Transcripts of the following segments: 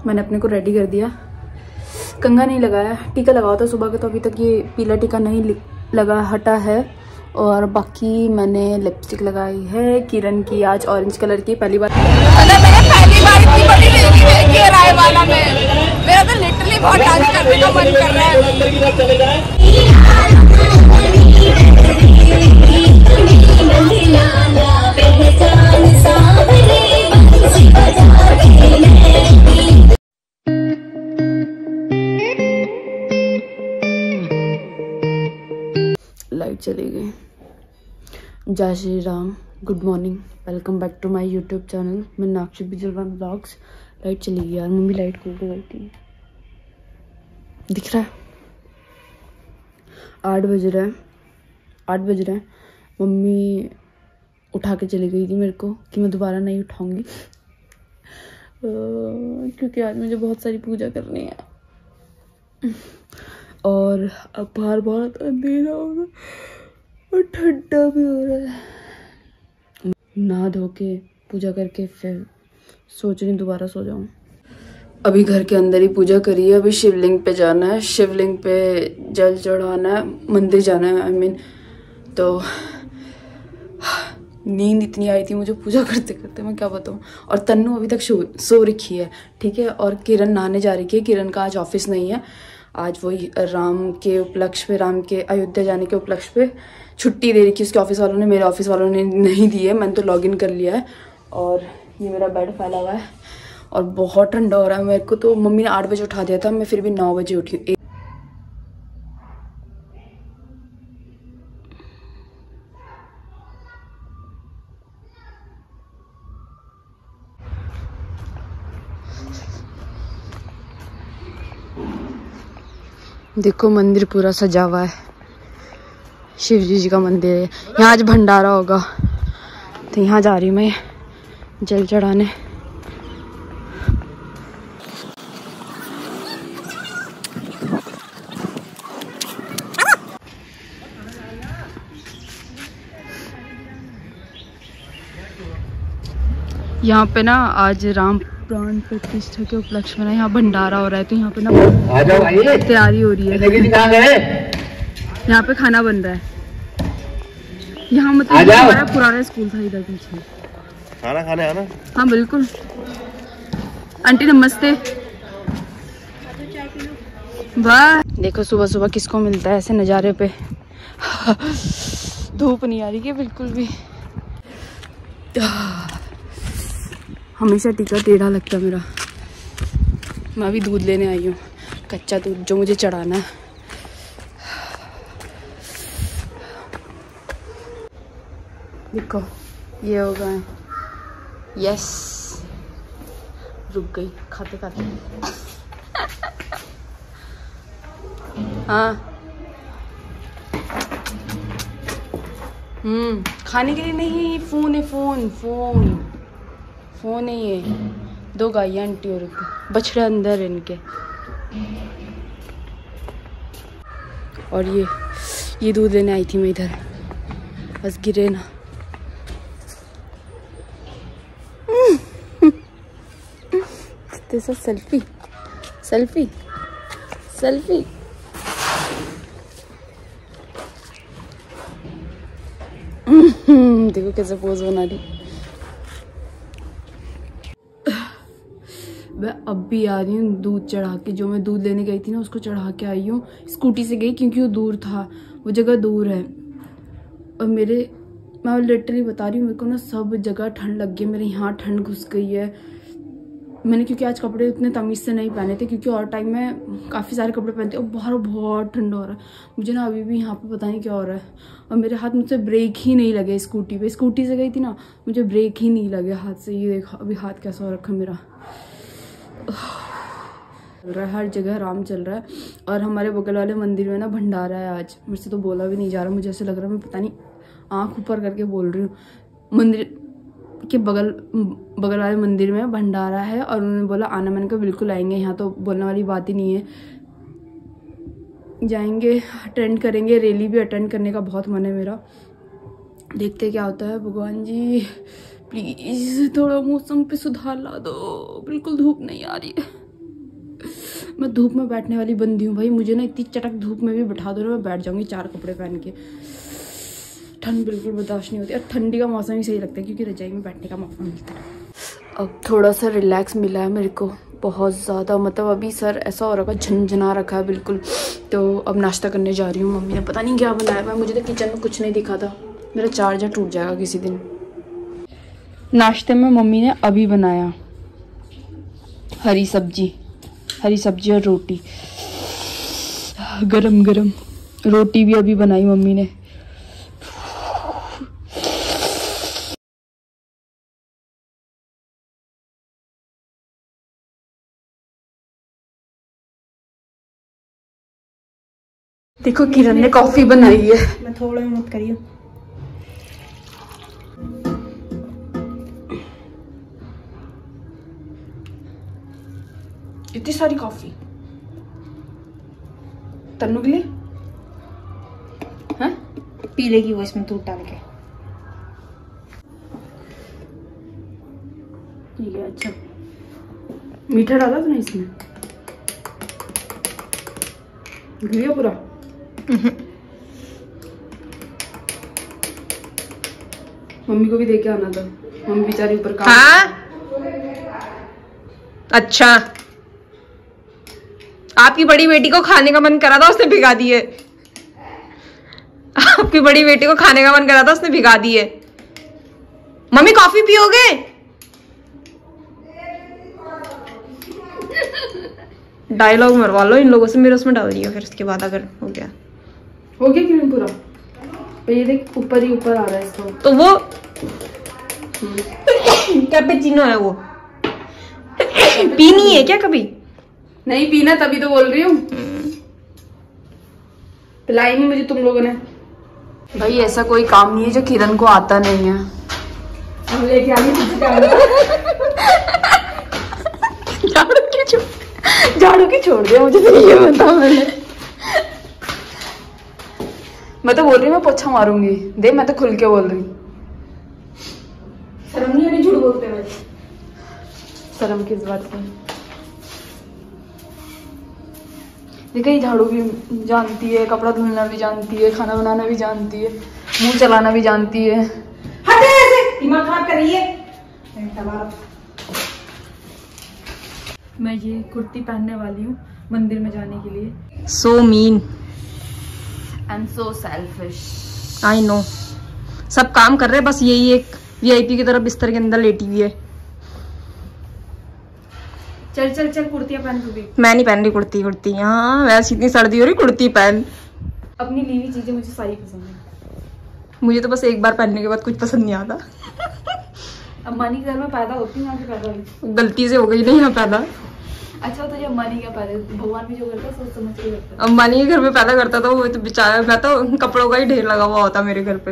मैंने अपने को रेडी कर दिया। कंघा नहीं लगाया, टीका लगाया था सुबह का, तो अभी तक ये पीला टीका नहीं लगा हटा है। और बाकी मैंने लिपस्टिक लगाई है किरण की, आज ऑरेंज कलर की। पहली बार इतनी बड़ी लेडी देखी है राय वाला में। मेरा तो लिटरली बहुत डांस करने का मन कर रहा है। लाइट चली गई। जय Shri Ram, good morning, welcome back to my YouTube channel Meenakshi Bijalwan vlogs. Light चली गई यार, मम्मी लाइट खोल के गई थी। दिख रहा है 8 बज रहे हैं। मम्मी उठा के चली गई थी मेरे को कि मैं दोबारा नहीं उठाऊंगी, क्योंकि आज मुझे बहुत सारी पूजा करनी है। और अब बाहर बहुत अंधेरा हो रहा और ठंडा भी हो रहा है। नहा धो के पूजा करके फिर सोच रही दोबारा सो जाऊं। अभी घर के अंदर ही पूजा करी है, अभी शिवलिंग पे जाना है, शिवलिंग पे जल चढ़ाना है, मंदिर जाना है। आई मीन तो नींद इतनी आई थी मुझे पूजा करते करते, मैं क्या बताऊँ। और तन्नू अभी तक सो रखी है, ठीक है। और किरण नहाने जा रही है। किरण का आज ऑफिस नहीं है, आज वही राम के उपलक्ष्य पे, राम के अयोध्या जाने के उपलक्ष्य पे छुट्टी दे रखी है उसके ऑफिस वालों ने। मेरे ऑफिस वालों ने नहीं दी है, मैंने तो लॉगिन कर लिया है। और ये मेरा बेड फैला हुआ है और बहुत ठंडा हो रहा है मेरे को। तो मम्मी ने 8 बजे उठा दिया था, मैं फिर भी 9 बजे उठी। देखो मंदिर पूरा सजा हुआ है, शिव जी का मंदिर है। यहाँ आज भंडारा होगा, तो यहाँ जा रही हूँ मैं जल चढ़ाने। यहाँ पे ना आज राम प्राण प्रतिष्ठा के उपलक्ष्य में यहाँ भंडारा हो रहा है, तो यहाँ पे ना तैयारी हो रही है। यहाँ पे खाना बन रहा है। यहाँ मतलब हमारा पुराना स्कूल था इधर पीछे। खाना खाने आना। हाँ बिल्कुल। आंटी नमस्ते। वाह देखो सुबह सुबह किसको मिलता है ऐसे नज़ारे पे। धूप नहीं आ रही है बिल्कुल भी। हमेशा टीका टेढ़ा लगता मेरा। मैं अभी दूध लेने आई हूँ, कच्चा दूध जो मुझे चढ़ाना है। देखो ये हो गए। यस, रुक गई खाते खाते। हाँ खाने के लिए नहीं, फोन है, फोन है ये। 2 गायें आंटी और बछड़े अंदर है इनके। और ये दूध लेने आई थी मैं इधर, बस गिरे ना। सेल्फी देखो कैसे पोज बना रही। मैं अब भी आ रही हूँ दूध चढ़ा के। जो मैं दूध लेने गई थी ना उसको चढ़ा के आई हूँ। स्कूटी से गई क्योंकि वो दूर था, वो जगह दूर है। और मैं लिटरली बता रही हूँ, मेरे को ना सब जगह ठंड लग गई। मेरे यहाँ ठंड घुस गई है। मैंने क्योंकि आज कपड़े उतने तमीज़ से नहीं पहने थे, क्योंकि और टाइम में काफ़ी सारे कपड़े पहनते और बाहर बहुत ठंडा हो रहा है मुझे ना। अभी भी यहाँ पे पता नहीं क्या हो रहा है। और मेरे हाथ मुझसे ब्रेक ही नहीं लगे स्कूटी पे। स्कूटी से गई थी ना, मुझे ब्रेक ही नहीं लगे हाथ से। ये देखा अभी हाथ कैसा हो रखा मेरा। चल रहा है हर जगह, राम चल रहा है। और हमारे बगल वाले मंदिर में ना भंडारा है आज। मेरे से तो बोला भी नहीं जा रहा, मुझे ऐसे लग रहा है मैं पता नहीं आँख ऊपर करके बोल रही हूँ। मंदिर के बगल वाले मंदिर में भंडारा है और उन्होंने बोला आना। मैंने कहा बिल्कुल आएंगे, यहाँ तो बोलने वाली बात ही नहीं है। जाएंगे, अटेंड करेंगे। रैली भी अटेंड करने का बहुत मन है मेरा। देखते क्या होता है। भगवान जी प्लीज़ थोड़ा मौसम पे सुधार ला दो, बिल्कुल धूप नहीं आ रही है। मैं धूप में बैठने वाली बंदी हूँ भाई, मुझे ना इतनी चटक धूप में भी बैठा दो ना मैं बैठ जाऊंगी 4 कपड़े पहन के। ठंड बिल्कुल बर्दाश्त नहीं होती। और ठंडी का मौसम ही सही लगता है क्योंकि रजाई में बैठने का मौका मिलता है। अब थोड़ा सा रिलैक्स मिला है मेरे को, बहुत ज़्यादा। मतलब अभी सर ऐसा हो रखा है, झंझना रखा है बिल्कुल। तो अब नाश्ता करने जा रही हूँ। मम्मी ने पता नहीं क्या बनाया हुआ है, मुझे तो किचन में कुछ नहीं दिखा था। मेरा चार्जर टूट जाएगा किसी दिन। नाश्ते में मम्मी ने अभी बनाया हरी सब्जी और रोटी, गरम गरम रोटी भी अभी बनाई मम्मी ने। देखो किरण ने कॉफी बनाई है। मैं थोड़ा मत करियो। इतनी सारी कॉफी तन्नू के लिए? हाँ पी लेगी वो इसमें दूध डाल के। ठीक है। अच्छा मीठा डाला था ना इसमें? घिया पूरा? मम्मी को भी दे के आना था, मम्मी बेचारी ऊपर काम। हाँ अच्छा, आपकी बड़ी बेटी को खाने का मन करा था, उसने भिगा दिए। आपकी बड़ी बेटी को खाने का मन करा था, उसने भिगा दिए। मम्मी कॉफी पियोगे? डायलॉग मरवा लो इन लोगों से, मेरे उसमें डाल दिया। फिर उसके बाद अगर हो गया क्यों पूरा? ये देख ऊपर ही ऊपर आ रहा है इसको। तो वो कैपेचिनो है, वो पीनी है क्या कभी? नहीं पीना, तभी तो बोल रही हूँ। पिलाई नहीं मुझे तुम लोगों ने। भाई ऐसा कोई काम नहीं है जो किरण को आता नहीं है। हम लेके आगे झाड़ू की छोड़ दिया मुझे, तो ये बता। मैं तो बोल रही हूँ मैं पोछा मारूंगी। दे मैं तो खुल के बोल रही हूँ। शर्म नहीं आ रही झूठ बोलते हुए? शर्म किस बात की? देखिए झाड़ू भी जानती है, कपड़ा धुलना भी जानती है, खाना बनाना भी जानती है, मुंह चलाना भी जानती है। हटे ऐसे, दिमाग खराब कर रही है। मैं ये कुर्ती पहनने वाली हूँ मंदिर में जाने के लिए। So mean, I am so selfish. I know. सब काम कर रहे हैं, बस यही एक वीआईपी की तरह बिस्तर के अंदर लेटी हुई है। चल चल चल कुर्तियां पहन तू भी। मैं नहीं पहन रही कुर्ती। हाँ वैसे इतनी सर्दी हो रही, कुर्ती पहन। अपनी ली हुई चीजें मुझे सारी पसंद है। मुझे तो बस एक बार पहनने के बाद कुछ पसंद नहीं आता। अम्बानी के घर में पैदा होती हूँ, यहाँ पे पैदा हुई। गलती से हो गई नहीं यहाँ पैदा। अच्छा तो ये अम्बानी क्या पैदा, भगवान भी जो करता है सोच समझ के करता है। अम्बानी के घर में पैदा करता था वो तो बेचारा, मैं तो कपड़ों का ही ढेर लगा हुआ होता मेरे घर पे।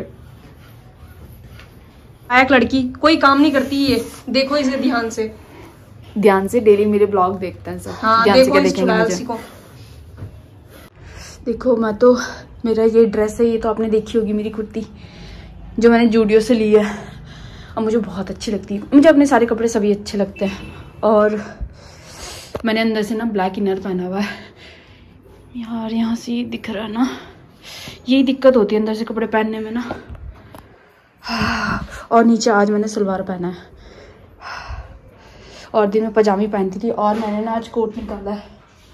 एक लड़की कोई काम नहीं करती है, देखो इसे ध्यान से डेली मेरे ब्लॉग देखते हैं सब। हाँ, ध्यान देखो से देखेंगे मुझे। देखो मैं तो, मेरा ये ड्रेस है, ये तो आपने देखी होगी मेरी कुर्ती जो मैंने जूडियो से ली है। और मुझे बहुत अच्छी लगती है। मुझे अपने सारे कपड़े सभी अच्छे लगते हैं। और मैंने अंदर से ना ब्लैक इनर पहना हुआ है यार, यहाँ से ये दिख रहा है ना, यही दिक्कत होती है अंदर से कपड़े पहनने में ना। और नीचे आज मैंने सलवार पहना है और दिन में पजामी पहनती थी। और मैंने ना आज कोट निकाला है,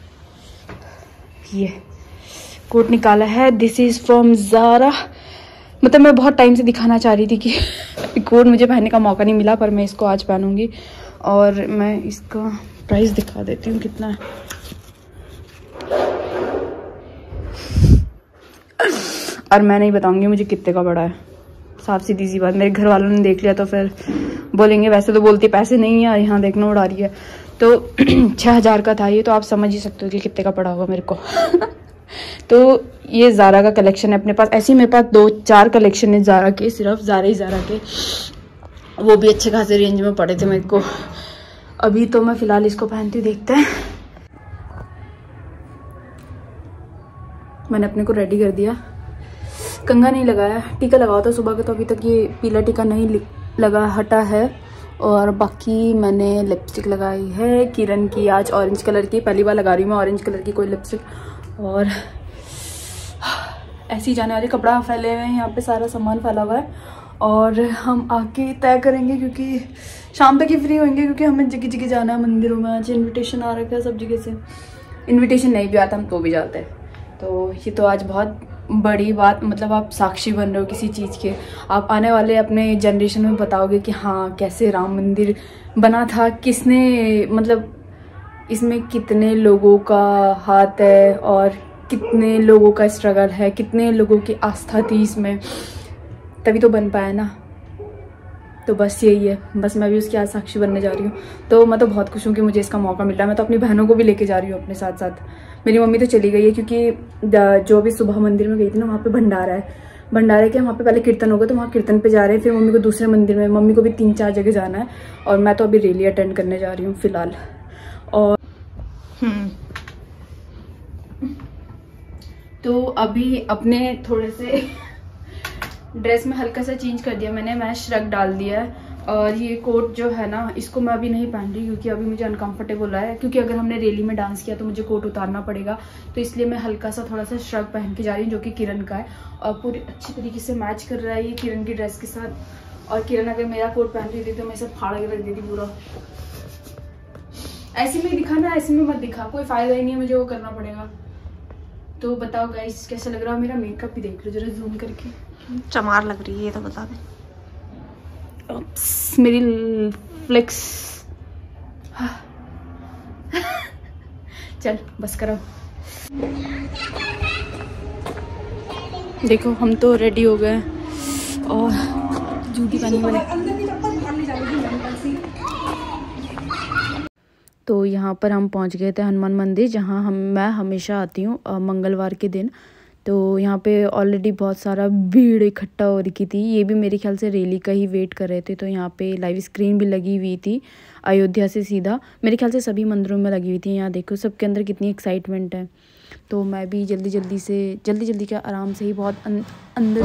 ये कोट निकाला है। This is from Zara. मतलब मैं बहुत टाइम से दिखाना चाह रही थी कि कोट मुझे पहनने का मौका नहीं मिला, पर मैं इसको आज पहनूंगी। और मैं इसका प्राइस दिखा देती हूँ कितना है। और मैं नहीं बताऊंगी मुझे कितने का पड़ा है, साफ सीधी सी बात। मेरे घर वालों ने देख लिया तो फिर बोलेंगे, वैसे तो बोलते पैसे नहीं है, यहाँ देखना उड़ा रही है। तो 6000 का था ये, तो आप समझ ही सकते हो कि कितने का पड़ा होगा मेरे को। तो ये ज़ारा का कलेक्शन है अपने पास। ऐसे ही मेरे पास 2-4 कलेक्शन है ज़ारा के, सिर्फ ज़ारा के। वो भी अच्छे खासे रेंज में पड़े थे मेरे को। अभी तो मैं फ़िलहाल इसको पहनती हूँ, देखते हैं। मैंने अपने को रेडी कर दिया, कंघा नहीं लगाया, टीका लगाया था सुबह का, तो अभी तक ये पीला टीका नहीं लगा हटा है। और बाकी मैंने लिपस्टिक लगाई है किरण की, आज ऑरेंज कलर की, पहली बार लगा रही हूँ मैं ऑरेंज कलर की कोई लिपस्टिक। और ऐसे ही जाने वाले, कपड़ा फैले हुए हैं यहाँ पे, सारा सामान फैला हुआ है और हम आके तय करेंगे क्योंकि शाम तक ही फ्री होंगे, क्योंकि हमें जगह जगह जाना है मंदिरों में। आज इनविटेशन आ रखा है सब जगह से, इनविटेशन नहीं भी आता हम तो भी जाते हैं। तो ये तो आज बहुत बड़ी बात, मतलब आप साक्षी बन रहे हो किसी चीज़ के, आप आने वाले अपने जनरेशन में बताओगे कि हाँ कैसे राम मंदिर बना था, किसने, मतलब इसमें कितने लोगों का हाथ है और कितने लोगों का स्ट्रगल है, कितने लोगों की आस्था थी इसमें, तभी तो बन पाया ना। तो बस यही है, बस मैं भी उसकी आज साक्षी बनने जा रही हूँ। तो मैं तो बहुत खुश हूँ कि मुझे इसका मौका मिल रहा है। मैं तो अपनी बहनों को भी लेके जा रही हूँ अपने साथ साथ। मेरी मम्मी तो चली गई है क्योंकि जो भी सुबह मंदिर में गई थी ना, वहाँ पे भंडारा है, भंडारे के वहाँ पे पहले कीर्तन होगा तो वहाँ कीर्तन पे जा रहे हैं, फिर मम्मी को दूसरे मंदिर में, मम्मी को भी 3-4 जगह जाना है और मैं तो अभी रैली अटेंड करने जा रही हूँ फिलहाल। और तो अभी अपने थोड़े से ड्रेस में हल्का सा चेंज कर दिया मैंने, मैं श्रग डाल दिया है और ये कोट जो है ना इसको मैं अभी नहीं पहन रही क्योंकि अभी मुझे अनकंफर्टेबल है, क्योंकि अगर हमने रैली में डांस किया तो मुझे कोट उतारना पड़ेगा, तो इसलिए मैं हल्का सा थोड़ा सा श्रग पहन के जा रही हूँ जो कि किरण का है और पूरी अच्छी तरीके से मैच कर रहा है ये किरण की ड्रेस के साथ। और किरण अगर मेरा कोट पहन रही थी तो मैं इसे फाड़ के रख देती पूरा। ऐसे में दिखा ना, ऐसे में मत दिखा, कोई फायदा ही नहीं है, मुझे वो करना पड़ेगा। तो बताओ गाइस कैसा लग रहा है, मेरा मेकअप भी देख लो जरा जूम करके, चमार लग रही है ये तो बता दे। मेरी फ्लेक्स चल बस करो। देखो हम तो रेडी हो गए और जूती पहनी मैंने। तो यहाँ पर हम पहुँच गए थे हनुमान मंदिर, जहाँ मैं हमेशा आती हूँ मंगलवार के दिन। तो यहाँ पे ऑलरेडी बहुत सारा भीड़ इकट्ठा हो रखी थी, ये भी मेरे ख्याल से रैली का ही वेट कर रहे थे। तो यहाँ पे लाइव स्क्रीन भी लगी हुई थी अयोध्या से सीधा, मेरे ख्याल से सभी मंदिरों में लगी हुई थी। यहाँ देखो सबके अंदर कितनी एक्साइटमेंट है। तो मैं भी जल्दी क्या आराम से ही बहुत अंदर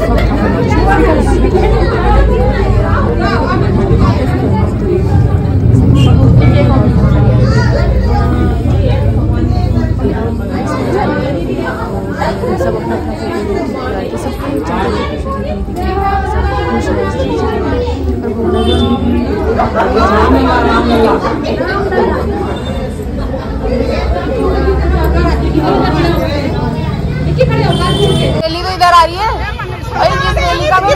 सब अपना रैली तो इधर आ रही है और जिस रैली का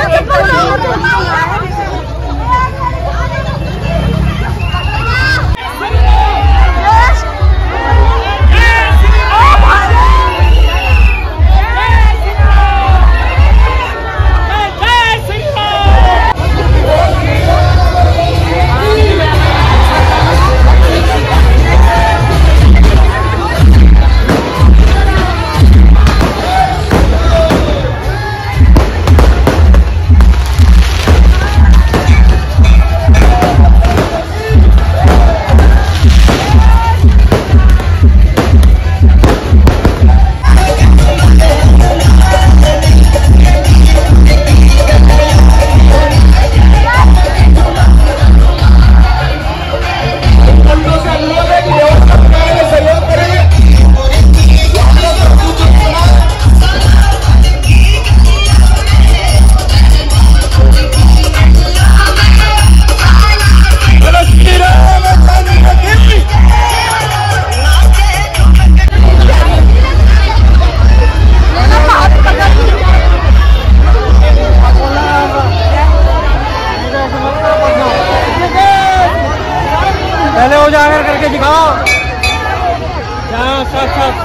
पहले उजागर करके दिखाओ, यहाँ साथ साथ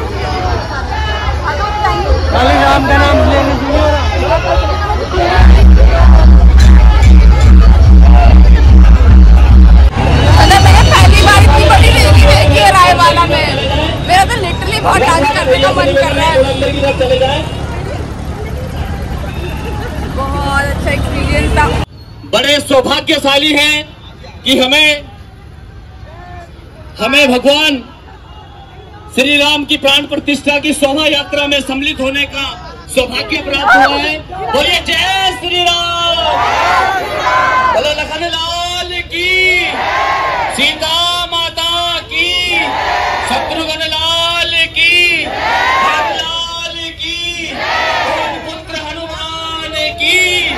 काली राम का नाम लेने दीजिए। मैंने पहली बार इतनी बड़ी रैली देखी है रायवाला में, मेरा तो लिटरली बहुत डांस करने का मन कर रहा है। बहुत अच्छा एक्सपीरियंस था। बड़े सौभाग्यशाली हैं कि हमें भगवान श्री राम की प्राण प्रतिष्ठा की शोभा यात्रा में सम्मिलित होने का सौभाग्य प्राप्त हुआ है। बोलिए जय श्री राम, बोलो लखन लाल की, सीता माता की, शत्रुघ्न लाल की, लाल की, पुत्र हनुमान की।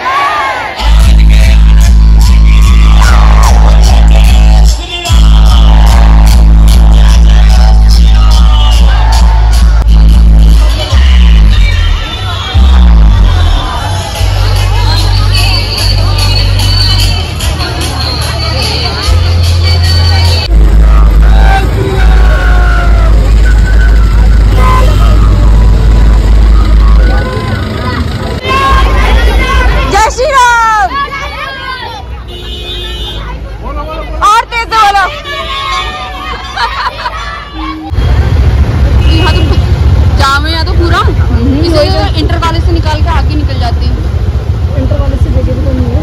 इंटर कॉलेज से निकाल के आगे निकल जाती है। इंटर कॉलेज से जगह भी तो नहीं है,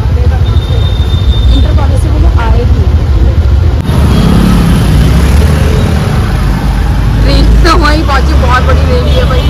इंटर कॉलेज से वो लोग आएगी। रेल तो वहीं पहुंची, बहुत बड़ी रेल है भाई।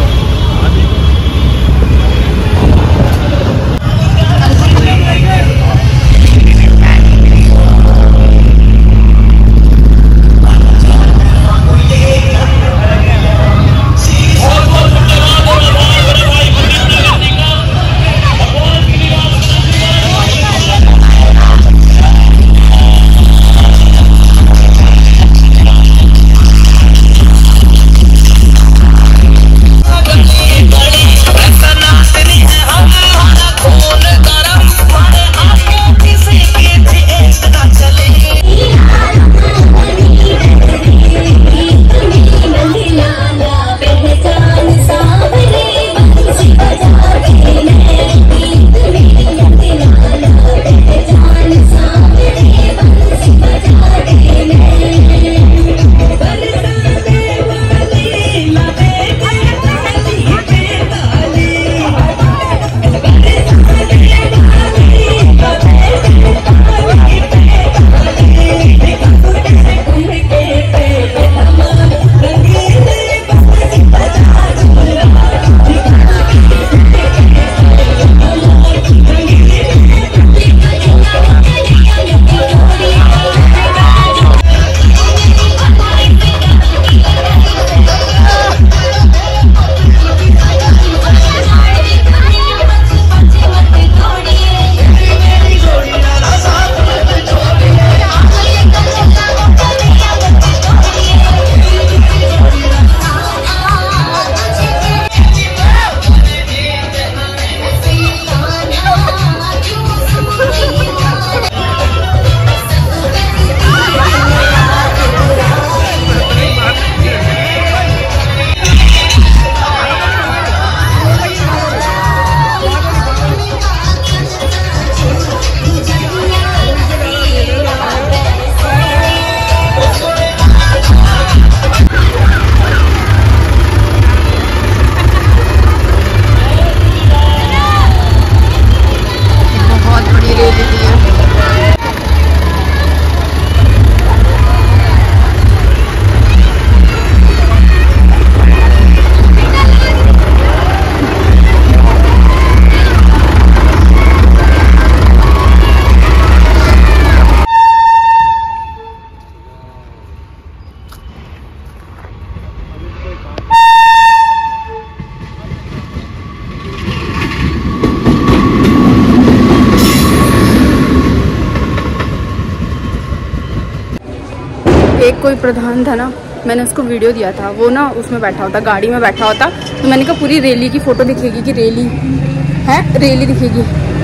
एक कोई प्रधान था ना, मैंने उसको वीडियो दिया था, वो ना उसमें बैठा होता, गाड़ी में बैठा होता, तो मैंने कहा पूरी रैली की फ़ोटो दिखेगी कि रैली है, रैली दिखेगी।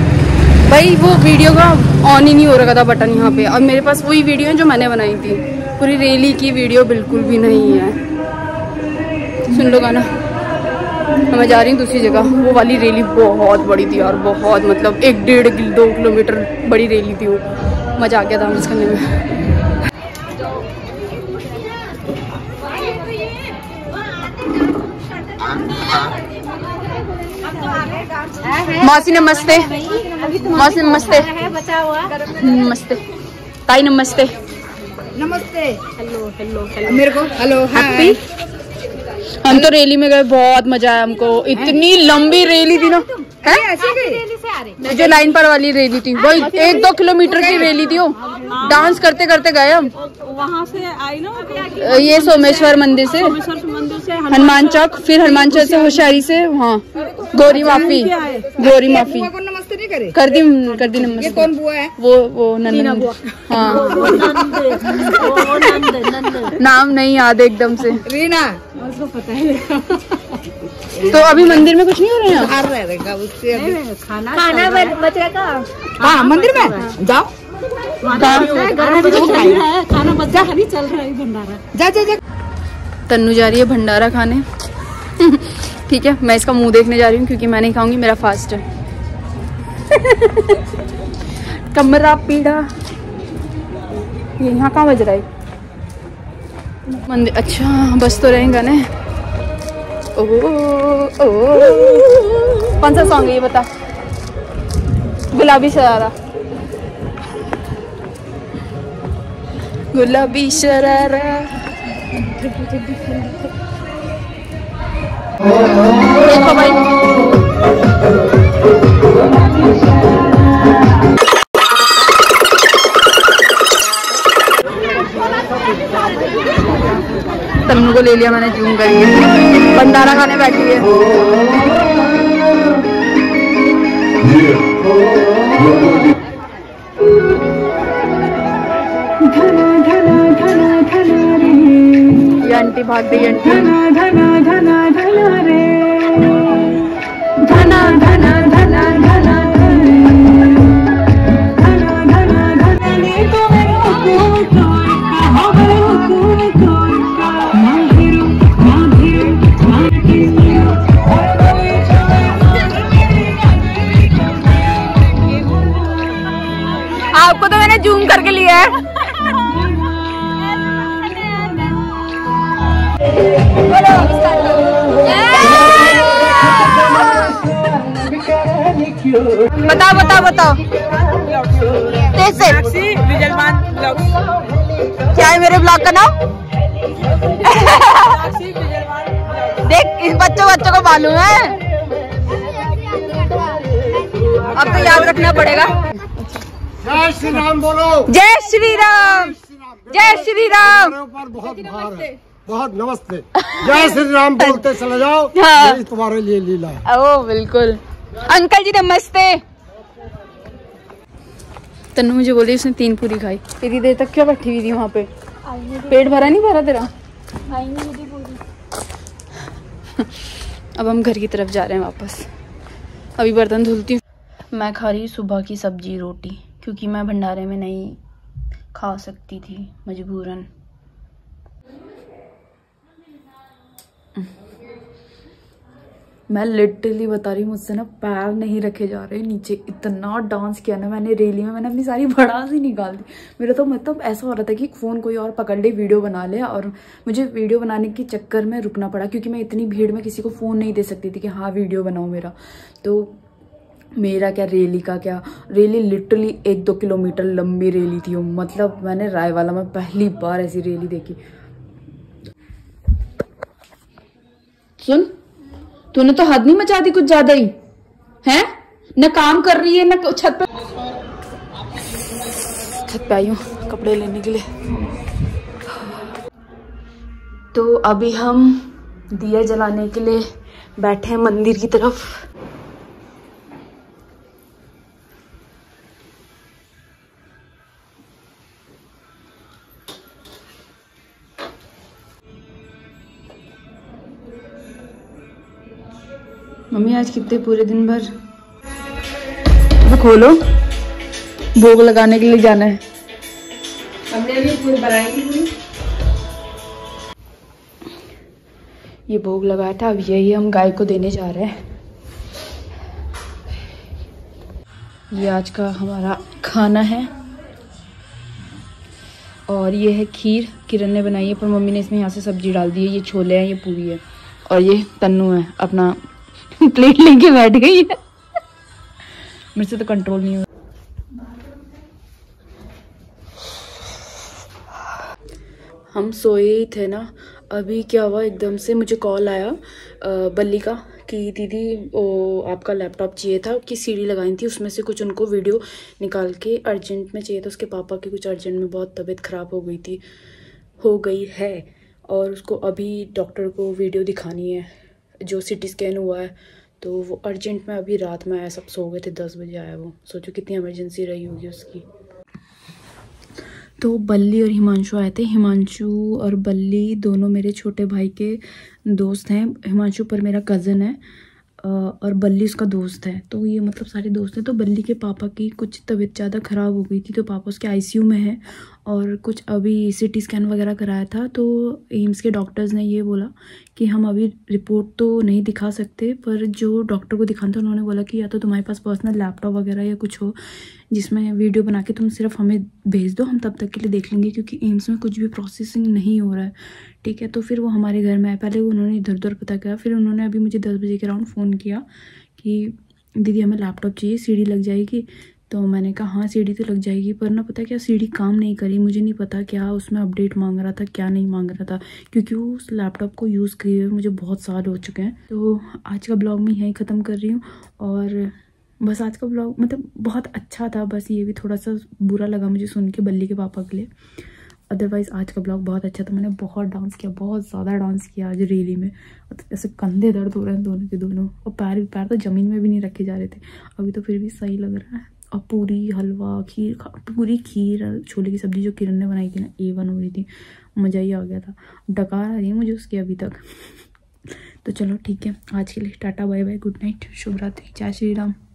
भाई वो वीडियो का ऑन ही नहीं हो रहा था बटन यहाँ पे, और मेरे पास वही वीडियो है जो मैंने बनाई थी, पूरी रैली की वीडियो बिल्कुल भी नहीं है। सुन लो गाना। मैं जा रही हूँ दूसरी जगह, वो वाली रैली बहुत बड़ी थी और बहुत मतलब 1-1.5-2 किलोमीटर बड़ी रैली थी वो, मज़ा आ गया था डांस करने में। मौसी नमस्ते, मौसी नमस्ते, नमस्ते ताई, नमस्ते नमस्ते, हेलो हेलो हेलो, मेरे को हेलो हैप्पी। हम तो रैली में गए, बहुत मजा आया हमको। इतनी लंबी रैली थी ना, है जो लाइन पर वाली रैली थी, वही 1-2 किलोमीटर की रैली थी। वो डांस करते करते गए हम। वहाँ से आई ना, ये सोमेश्वर मंदिर से हनुमान चौक, फिर हनुमान चौक से होशियारी से, हाँ गौरी माफी नमस्ते नहीं करे, कर दी नमस्ते। कौन बुआ है? वो नंद, हाँ नाम नहीं याद एकदम से, रीना। उसको पता है। तो अभी मंदिर में कुछ नहीं हो रहा है, बाहर रहेगा उससे खाना बचेगा। हाँ मंदिर में जाओ, खाना बच्चा नहीं चल रहा है भंडारा। जा जा जा। तन्नू जा रही है भंडारा खाने। ठीक है, मैं इसका मुंह देखने जा रही हूँ क्योंकि मैं नहीं खाऊंगी, मेरा फास्ट है। कमरा पीड़ा, ये यहाँ कहाँ बज रहा है मंदिर? अच्छा बस तो रहेगा ना। ओ कौन सा सॉन्ग है ये बता? गुलाबी शरारा, गुलाबी शरारा। देखो भाई, तन्नू को ले लिया मैंने जूम करके, भंडारा खाने बैठी है। ये आंटी भाग गई, आंटी धना धना धना धना रे, धना धना धना धना आपको तो मैंने जूम करके लिया है। बताओ कैसे? क्या है मेरे ब्लॉग का नाम? देख इस बच्चों को मालूम है, अब तो याद रखना पड़ेगा। जय श्री राम बोलो। जय श्री राम, जय श्री राम। बहुत भार है, बहुत नमस्ते। जय श्री राम बोलते चले जाओ। हाँ। यही तुम्हारे लिए लीला है। ओ बिल्कुल। अंकल जी नमस्ते। तन्नू मुझे बोली उसने 3 पूरी खाई। इतनी देर तक क्या बैठी हुई थी वहाँ पे? पेट भरा नहीं भरा तेरा? अब हम घर की तरफ जा रहे हैं वापस। अभी बर्तन धुलती हूँ। मैं खा रही सुबह की सब्जी रोटी, क्योंकि मैं भंडारे में नहीं खा सकती थी मजबूरन। मैं लिटरली बता रही हूँ, मुझसे ना पैर नहीं रखे जा रहे नीचे। इतना डांस किया ना मैंने रैली में, मैंने अपनी सारी भड़ास ही निकाल दी। मेरा तो मतलब ऐसा हो रहा था कि फ़ोन कोई और पकड़ ले, वीडियो बना ले। और मुझे वीडियो बनाने के चक्कर में रुकना पड़ा, क्योंकि मैं इतनी भीड़ में किसी को फ़ोन नहीं दे सकती थी कि हाँ वीडियो बनाओ मेरा। तो मेरा क्या, रैली का क्या, रैली लिटरली 1-2 किलोमीटर लंबी रैली थी वो। मतलब मैंने रायवाला में पहली बार ऐसी रैली देखी। सुन, तूने तो हद नहीं मचा दी कुछ ज्यादा ही है। न काम कर रही है न छत पे आई हूँ कपड़े लेने के लिए। तो अभी हम दिया जलाने के लिए बैठे हैं मंदिर की तरफ। मम्मी आज कितने पूरे दिन भर तो खोलो, भोग लगाने के लिए जाना है। हमने भी पूरी बनाई थी। ये भोग लगाया था, अब यही हम गाय को देने जा रहे हैं। ये आज का हमारा खाना है। और ये है खीर, किरण ने बनाई है, पर मम्मी ने इसमें यहाँ से सब्जी डाल दी है। ये छोले हैं, ये पूरी है, और ये तन्नू है अपना प्लेट लेके बैठ गई है। मेरे से तो कंट्रोल नहीं हो। हम सोए ही थे ना, अभी क्या हुआ एकदम से मुझे कॉल आया बल्ली का कि दीदी आपका लैपटॉप चाहिए था, कि सीडी लगाई थी उसमें से कुछ उनको वीडियो निकाल के अर्जेंट में चाहिए था। उसके पापा की कुछ अर्जेंट में बहुत तबीयत ख़राब हो गई है और उसको अभी डॉक्टर को वीडियो दिखानी है जो CT स्कैन हुआ है, तो वो अर्जेंट में अभी रात में आया। सब सो गए थे, 10 बजे आया वो। सोचो कितनी इमरजेंसी रही होगी उसकी। तो बल्ली और हिमांशु आए थे। हिमांशु और बल्ली दोनों मेरे छोटे भाई के दोस्त हैं। हिमांशु पर मेरा कज़न है और बल्ली उसका दोस्त है, तो ये मतलब सारे दोस्त हैं। तो बल्ली के पापा की कुछ तबीयत ज़्यादा ख़राब हो गई थी, तो पापा उसके ICU में है और कुछ अभी CT स्कैन वगैरह कराया था। तो एम्स के डॉक्टर्स ने ये बोला कि हम अभी रिपोर्ट तो नहीं दिखा सकते, पर जो डॉक्टर को दिखाना था उन्होंने बोला कि या तो तुम्हारे पास पर्सनल लैपटॉप वगैरह या कुछ हो जिसमें वीडियो बना के तुम सिर्फ हमें भेज दो, हम तब तक के लिए देख लेंगे, क्योंकि एम्स में कुछ भी प्रोसेसिंग नहीं हो रहा है। ठीक है, तो फिर वो हमारे घर में आए। पहले उन्होंने इधर उधर पता किया, फिर उन्होंने अभी मुझे 10 बजे के अराउंड फ़ोन किया कि दीदी हमें लैपटॉप चाहिए, CD लग जाएगी। तो मैंने कहा हाँ CD तो लग जाएगी, पर ना पता क्या CD काम नहीं करी। मुझे नहीं पता क्या उसमें अपडेट मांग रहा था, क्या नहीं मांग रहा था, क्योंकि उस लैपटॉप को यूज़ किए हुए मुझे बहुत साल हो चुके हैं। तो आज का ब्लॉग मैं यहीं ख़त्म कर रही हूँ। और बस आज का ब्लॉग मतलब बहुत अच्छा था, बस ये भी थोड़ा सा बुरा लगा मुझे सुन के बल्ली के पापा के लिए। अदरवाइज़ आज का ब्लॉग बहुत अच्छा था। मैंने बहुत डांस किया, बहुत ज़्यादा डांस किया आज रेली में। ऐसे कंधे दर्द हो रहे हैं दोनों के दोनों, और पैर तो ज़मीन में भी नहीं रखे जा रहे थे। अभी तो फिर भी सही लग रहा है। और पूरी हलवा पूरी खीर छोले की सब्ज़ी जो किरण ने बनाई थी ना, A1 हो रही थी, मज़ा ही आ गया था। डकार आ रही है मुझे उसकी अभी तक। तो चलो ठीक है, आज के लिए tata bye bye, good night, शुभ रात्रि, जय श्री राम।